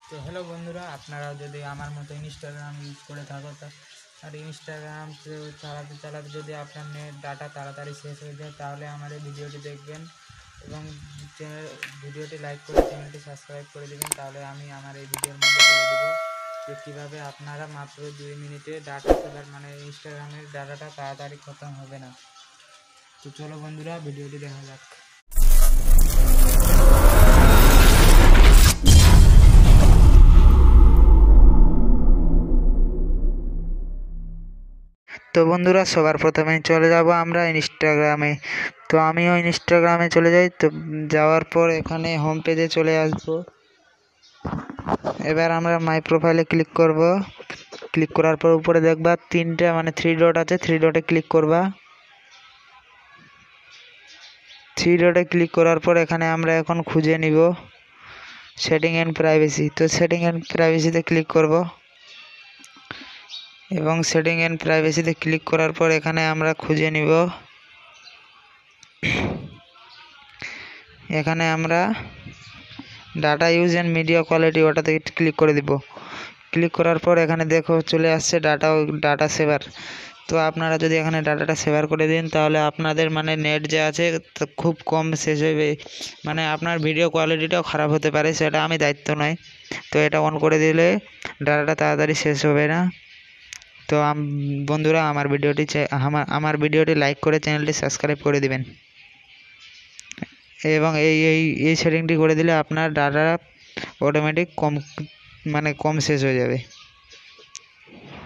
তো হ্যালো বন্ধুরা, আপনারা যদি আমার মতো ইনস্টাগ্রাম ইউজ করে থাকো আর ইনস্টাগ্রাম চালাতে চালাতে যদি আপনার নেট ডাটা তাড়াতাড়ি শেষ হয়ে যায়, তাহলে আমার এই ভিডিওটি দেখবেন এবং ভিডিওটি লাইক করে চ্যানেলটি সাবস্ক্রাইব করে দেবেন। তাহলে আমি আমার এই ভিডিওর মধ্যে বলে দেবো যে কীভাবে আপনারা মাত্র 2 মিনিটে ডাটা সেভার ইনস্টাগ্রামের ডাটাটা তাড়াতাড়ি খতম হবে না। তো চলো বন্ধুরা, ভিডিওটি দেখা যাক। তো বন্ধুরা, সবার প্রথমে চলে যাব আমরা ইনস্টাগ্রামে। তো আমিও ইনস্টাগ্রামে চলে যাই। তো যাওয়ার পর এখানে হোম পেজে চলে আসব। এবার আমরা মাই প্রোফাইলে ক্লিক করব। ক্লিক করার পর উপরে দেখবা তিনটে 3 ডট আছে, 3 ডটে ক্লিক করবা। 3 ডটে ক্লিক করার পর এখানে আমরা এখন খুঁজে নিব সেটিং অ্যান্ড প্রাইভেসি। তো সেটিং অ্যান্ড প্রাইভেসিতে ক্লিক করব এবং সেটিং অ্যান্ড প্রাইভেসিতে ক্লিক করার পর এখানে আমরা খুঁজে নিব, এখানে আমরা data use and media quality, ওটাতে ক্লিক করে দিব। ক্লিক করার পর এখানে দেখো চলে আসছে ডাটা সেভার। তো আপনারা যদি এখানে ডাটাটা সেভার করে দিন, তাহলে আপনাদের নেট যে আছে খুব কম শেষ হবে, আপনার ভিডিও কোয়ালিটিটাও খারাপ হতে পারে, সেটা আমি দায়িত্ব নয়। তো এটা অন করে দিলে ডাটাটা তাড়াতাড়ি শেষ হবে না। তো বন্ধুরা, আমার ভিডিওটি লাইক করে চ্যানেলটি সাবস্ক্রাইব করে দিবেন এবং এই সেটিংটি করে দিলে আপনার ডাটা অটোমেটিক কম শেষ হয়ে যাবে।